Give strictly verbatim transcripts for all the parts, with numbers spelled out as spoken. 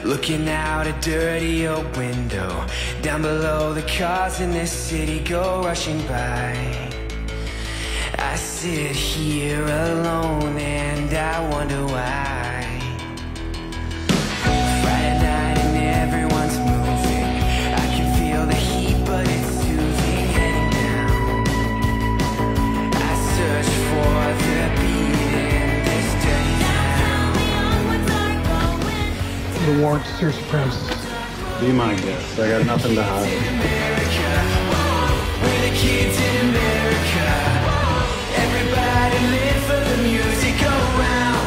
looking out a dirty old window. Down below, the cars in this city go rushing by. I sit here alone and I wonder why. Friday night and everyone's moving. I can feel the heat, but it's soothing. Heading down, I search for the beat in this dirty town. The warrant to search the premises. Be my guest. I got nothing to hide. We're the kids in America. Everybody live for the music around.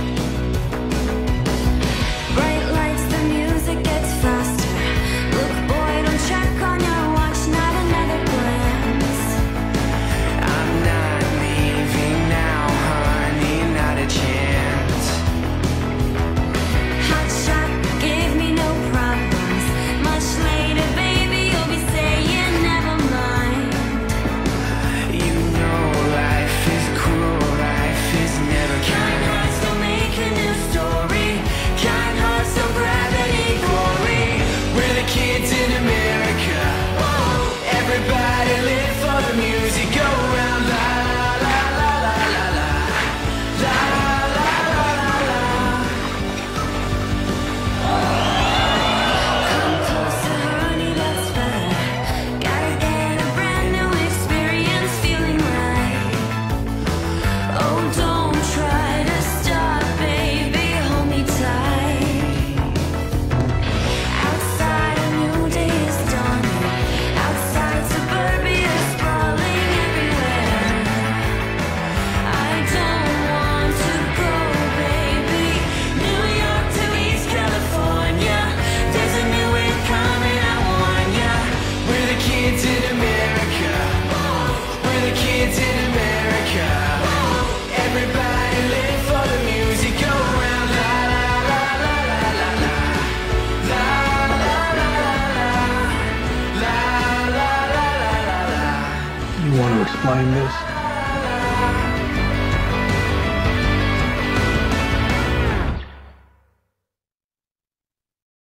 Bright lights, the music gets faster. Look, boy, don't check on your watch, not another glance. I'm not leaving now, honey, not a chance. Hot shot gave me no problems. Much later, baby, you'll be saying never mind. You know life is cruel, life is never Kind kind. hearts don't make a new story. Kind hearts don't grab any glory. We're the kids in America. Everybody live for the music around. La la la la la la la la la la la. Come closer, honey, that's better. Gotta get a brand new experience, feeling right. Oh, don't try to stop, baby, hold me tight. Outside, a new day is dawning. Outside, suburbia sprawling everywhere. I don't want to go, baby. New York to East California. There's a new wave coming, I warn ya. We're the kids in America. We're the kids in America. Everybody live for the music around. La la la la la la la. La la la la la. La la la la la la. You want to explain this?